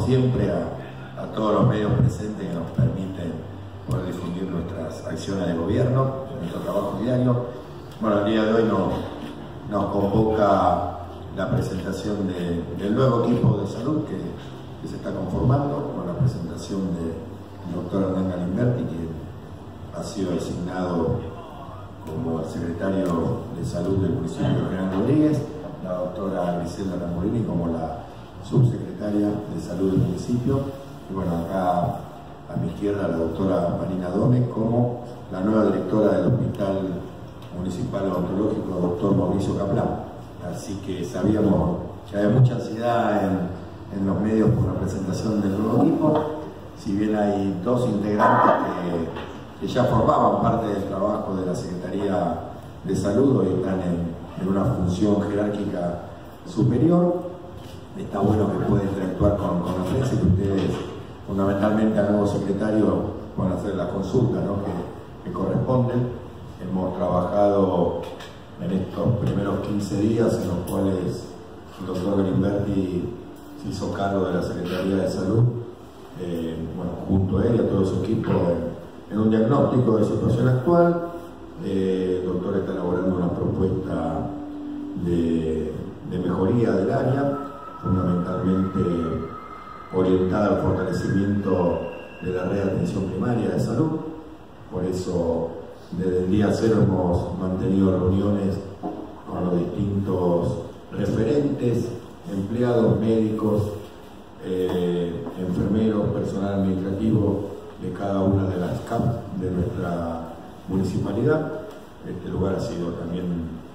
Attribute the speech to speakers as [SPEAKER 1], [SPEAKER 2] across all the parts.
[SPEAKER 1] siempre, a todos los medios presentes que nos permiten poder difundir nuestras acciones de gobierno, nuestro trabajo diario. Bueno, el día de hoy nos convoca la presentación del nuevo equipo de salud que se está conformando, con la presentación del doctor Hernán Galimberti, que ha sido designado como el secretario de salud del municipio de General Rodríguez, la doctora Griselda Lamborghini como la subsecretaria de salud del municipio, y bueno, acá a mi izquierda la doctora Marina Dome como la nueva directora del Hospital Municipal Odontológico, doctor Mauricio Caplan. Así que sabíamos que había mucha ansiedad en los medios por la presentación del nuevo equipo, si bien hay dos integrantes que ya formaban parte del trabajo de la Secretaría de Salud, hoy están en una función jerárquica superior. Está bueno que pueda interactuar con la prensa y que ustedes, fundamentalmente al nuevo secretario, puedan hacer las consultas, ¿no?, que corresponden. Hemos trabajado en estos primeros 15 días en los cuales el doctor Galimberti se hizo cargo de la Secretaría de Salud, bueno, junto a él y a todo su equipo en un diagnóstico de situación actual. El doctor está elaborando una propuesta de mejoría del área, fundamentalmente orientada al fortalecimiento de la red de atención primaria de salud. Por eso, desde el día cero hemos mantenido reuniones con los distintos referentes, empleados médicos, enfermeros, personal administrativo de cada una de las CAP de nuestra municipalidad. Este lugar ha sido también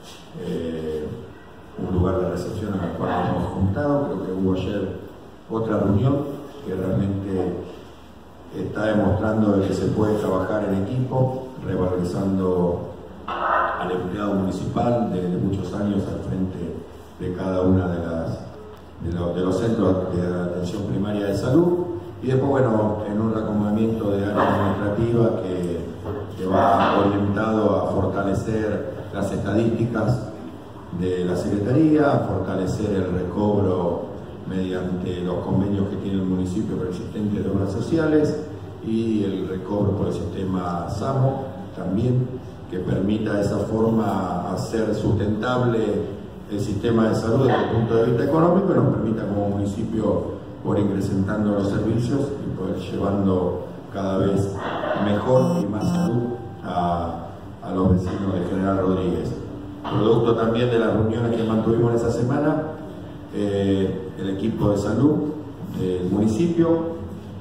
[SPEAKER 1] un lugar de recepción en el cual nos hemos juntado. Creo que hubo ayer otra reunión que realmente está demostrando que se puede trabajar en equipo, revalorizando al empleado municipal de muchos años al frente de cada una de los centros de atención primaria de salud. Y después, bueno, en un reacomodamiento de área administrativa que va orientado a fortalecer las estadísticas de la Secretaría, a fortalecer el recobro mediante los convenios que tiene el municipio preexistentes de obras sociales y el recobro por el sistema SAMO también, que permita de esa forma hacer sustentable el sistema de salud desde el punto de vista económico y nos permita como municipio poder incrementando los servicios y poder llevando cada vez mejor y más salud a los vecinos de General Rodríguez. Producto también de las reuniones que mantuvimos en esa semana, el equipo de salud del municipio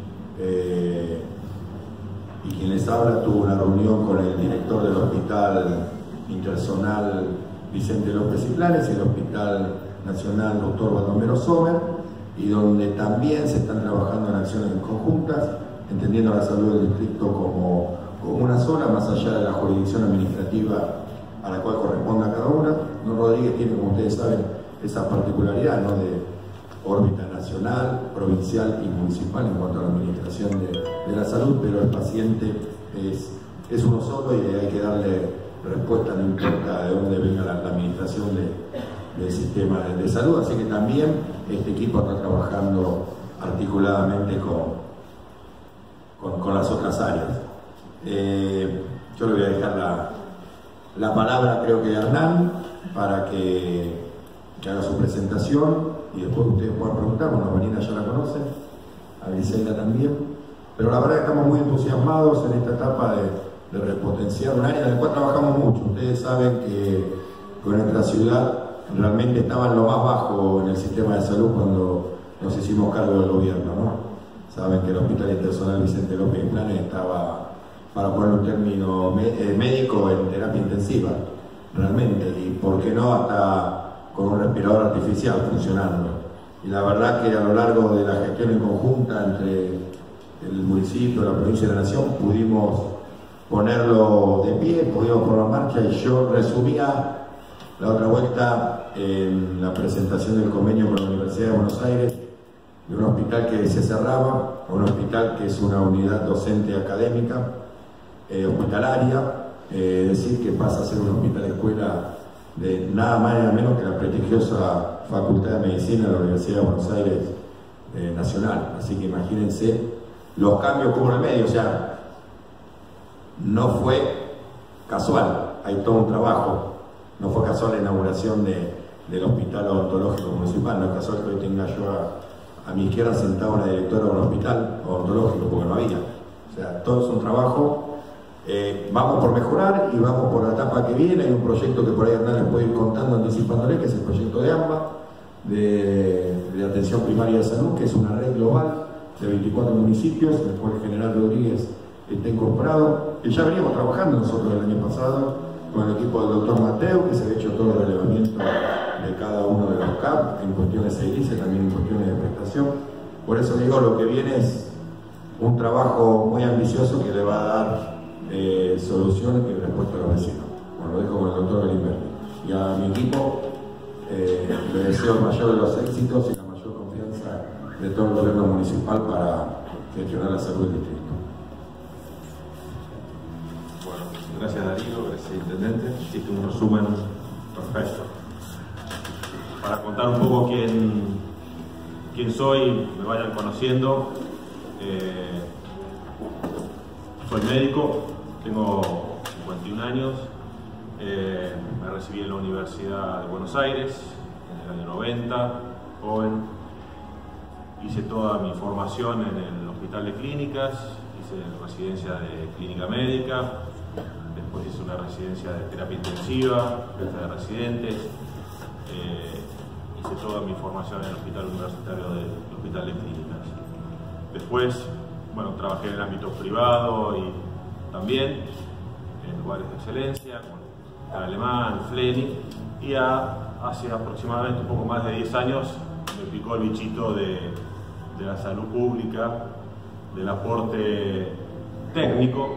[SPEAKER 1] y quien les habla tuvo una reunión con el director del Hospital Interzonal Vicente López y Planes y el Hospital Nacional Dr. Baldomero Sommer, y donde también se están trabajando en acciones conjuntas, entendiendo la salud del distrito como una sola, más allá de la jurisdicción administrativa a la cual corresponde a cada una. Rodríguez tiene, como ustedes saben, esa particularidad, ¿no?, de órbita nacional, provincial y municipal en cuanto a la administración de la salud, pero el paciente es uno solo y hay que darle respuesta, no importa de dónde venga la administración del sistema de salud. Así que también este equipo está trabajando articuladamente con las otras áreas. Yo le voy a dejar la palabra, creo que a Hernán, para que haga su presentación y después ustedes puedan preguntar. Bueno, Marina ya la conocen, a Griselda también, pero la verdad que estamos muy entusiasmados en esta etapa de repotenciar un área en la cual trabajamos mucho. Ustedes saben que nuestra ciudad realmente estaba en lo más bajo en el sistema de salud cuando nos hicimos cargo del gobierno, ¿no? Saben que el Hospital Interzonal Vicente López y Planes estaba, para poner un término médico, en terapia intensiva, realmente, y por qué no hasta con un respirador artificial funcionando. Y la verdad que a lo largo de la gestión en conjunta entre el municipio, la provincia y la nación, pudimos ponerlo de pie, pudimos ponerlo en marcha, y yo resumía la otra vuelta en la presentación del convenio con la Universidad de Buenos Aires, de un hospital que se cerraba, un hospital que es una unidad docente académica, hospitalaria, decir que pasa a ser un hospital escuela de nada más y nada menos que la prestigiosa Facultad de Medicina de la Universidad de Buenos Aires nacional. Así que imagínense los cambios como en el medio, o sea, no fue casual, hay todo un trabajo, no fue casual la inauguración del Hospital Odontológico Municipal, no es casual que hoy tenga yo a mi izquierda sentado una directora de un hospital odontológico, porque no había. O sea, todo es un trabajo. Vamos por mejorar y vamos por la etapa que viene. Hay un proyecto que por ahí Hernán les puede ir contando, anticipándole, que es el proyecto de AMBA, de atención primaria de salud, que es una red global de 24 municipios, en el cual el general Rodríguez está incorporado, que ya veníamos trabajando nosotros el año pasado con el equipo del doctor Mateo, que se ha hecho todo el relevamiento de cada uno de los CAP en cuestiones edilices, también en cuestiones de prestación. Por eso digo, lo que viene es un trabajo muy ambicioso que le va a dar soluciones y respuesta a los vecinos. Bueno, lo dejo con el doctor Galimberti. Y a mi equipo le deseo el mayor de los éxitos y la mayor confianza de todo el gobierno municipal para gestionar la salud del distrito.
[SPEAKER 2] Bueno, gracias Darío, gracias Intendente. Hiciste un resumen perfecto. Para contar un poco quién soy, me vayan conociendo. Soy médico, tengo 51 años, me recibí en la Universidad de Buenos Aires en el año 90, joven. Hice toda mi formación en el Hospital de Clínicas, hice residencia de clínica médica, después hice una residencia de terapia intensiva, jefe de residentes, hice toda mi formación en el Hospital Universitario del Hospital de Clínicas. Después, bueno, trabajé en el ámbito privado y también en lugares de excelencia, como el Alemán, Fleni, y hace aproximadamente un poco más de 10 años me picó el bichito de la salud pública, del aporte técnico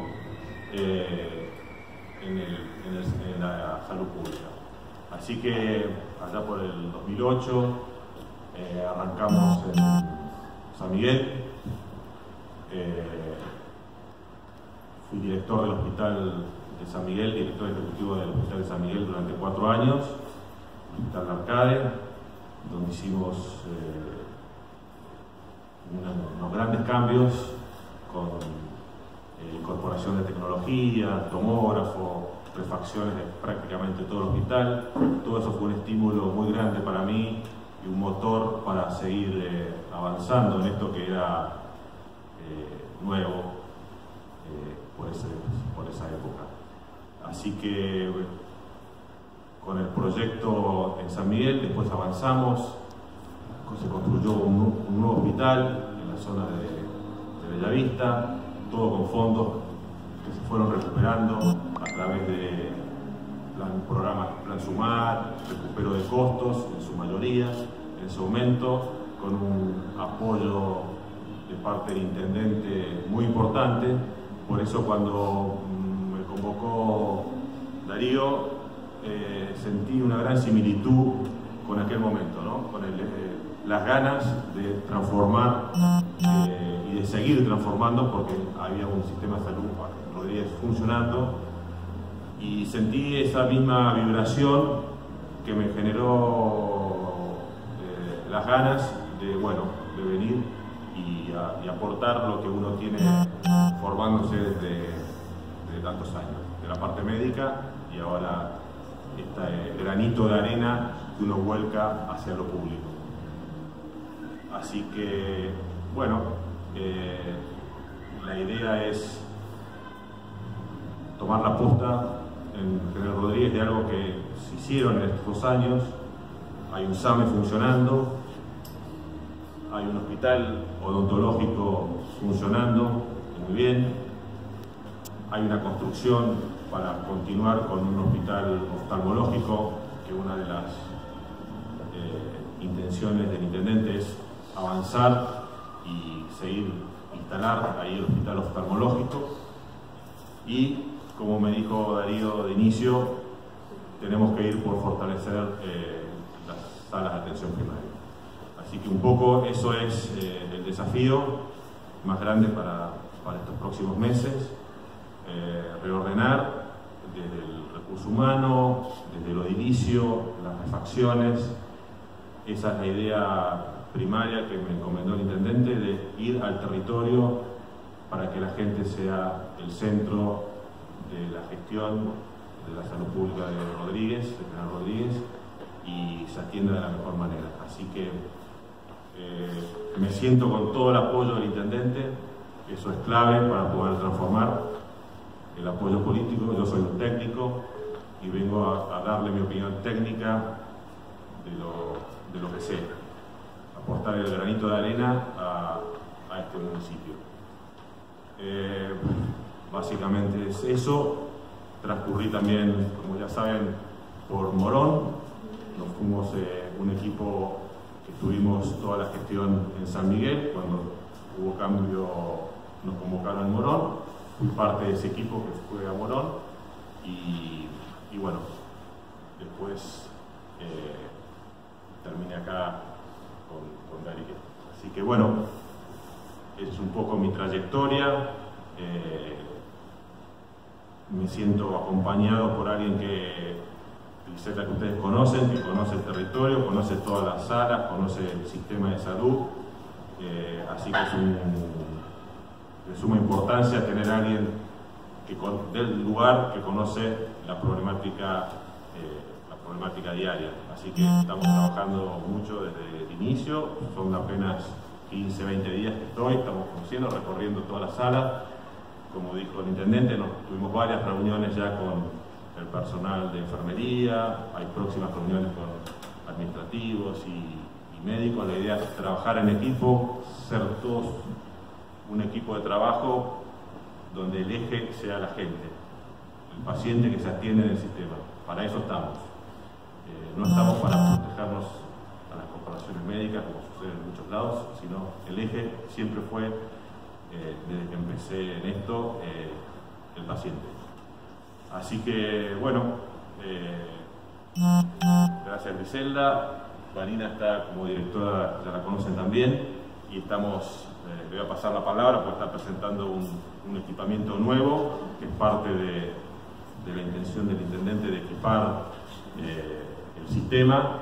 [SPEAKER 2] en la salud pública. Así que allá por el 2008 arrancamos en San Miguel. Fui director del Hospital de San Miguel, director ejecutivo del Hospital de San Miguel durante 4 años, Hospital de Arcade, donde hicimos unos grandes cambios con incorporación de tecnología, tomógrafo, refacciones de prácticamente todo el hospital. Todo eso fue un estímulo muy grande para mí y un motor para seguir avanzando en esto que era nuevo por esa época. Así que con el proyecto en San Miguel después avanzamos, se construyó un nuevo hospital en la zona de Bellavista, todo con fondos que se fueron recuperando a través de programas Plan Sumar, recupero de costos en su mayoría, en ese momento, con un apoyo de parte del intendente muy importante. Por eso cuando me convocó Darío, sentí una gran similitud con aquel momento, ¿no? Con las ganas de transformar y de seguir transformando, porque había un sistema de salud Rodríguez funcionando, y sentí esa misma vibración que me generó las ganas de venir y aportar lo que uno tiene formándose desde tantos años, de la parte médica, y ahora este granito de arena que uno vuelca hacia lo público. Así que, bueno, la idea es tomar la posta en General Rodríguez de algo que se hicieron en estos 2 años. Hay un SAME funcionando, hay un hospital odontológico funcionando muy bien, hay una construcción para continuar con un hospital oftalmológico, que una de las intenciones del intendente es avanzar y seguir instalar ahí el hospital oftalmológico. Y como me dijo Darío de inicio, tenemos que ir por fortalecer las salas de atención primaria. Así que un poco eso es el desafío más grande para estos próximos meses, reordenar desde el recurso humano, desde lo edilicio, las refacciones. Esa es la idea primaria que me encomendó el intendente de ir al territorio para que la gente sea el centro de la gestión de la salud pública de General Rodríguez, y se atienda de la mejor manera. Así que me siento con todo el apoyo del intendente. Eso es clave para poder transformar el apoyo político. Yo soy un técnico y vengo a darle mi opinión técnica de lo que sé, aportar el granito de arena a este municipio. Básicamente es eso. Transcurrí también, como ya saben, por Morón. Nos fuimos un equipo que estuvimos toda la gestión en San Miguel. Cuando hubo cambio nos convocaron en Morón. Fui parte de ese equipo que fue a Morón y bueno, después terminé acá con Darío. Así que bueno, es un poco mi trayectoria. Me siento acompañado por alguien que ustedes conocen, que conoce el territorio, conoce todas las salas, conoce el sistema de salud. Así que es de suma importancia tener a alguien del lugar que conoce la problemática diaria. Así que estamos trabajando mucho desde el inicio. Son apenas 15, 20 días que estamos conociendo, recorriendo toda la sala. Como dijo el intendente, tuvimos varias reuniones ya con el personal de enfermería, hay próximas reuniones con administrativos y médicos. La idea es trabajar en equipo, ser todos un equipo de trabajo donde el eje sea la gente, el paciente que se atiende en el sistema. Para eso estamos. No estamos para protegernos a las corporaciones médicas, como sucede en muchos lados, sino el eje siempre fue, desde que empecé en esto, el paciente. Así que, bueno, gracias Griselda. Vanina está como directora, ya la conocen también, y estamos, le voy a pasar la palabra porque está presentando un equipamiento nuevo, que es parte de la intención del intendente de equipar el sistema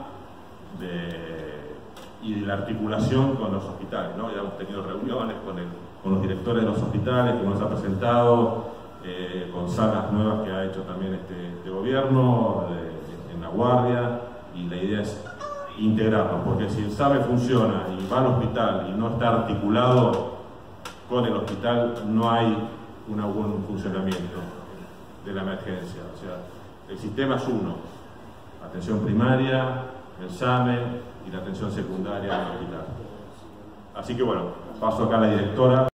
[SPEAKER 2] y de la articulación con los hospitales, ¿no? Ya hemos tenido reuniones con los directores de los hospitales que nos ha presentado, con salas nuevas que ha hecho también este gobierno, en La Guardia, y la idea es integrarlo, porque si el SAME funciona y va al hospital y no está articulado con el hospital, no hay un buen funcionamiento de la emergencia. O sea, el sistema es uno: atención primaria, el SAME y la atención secundaria en el hospital. Así que bueno, paso acá a la directora.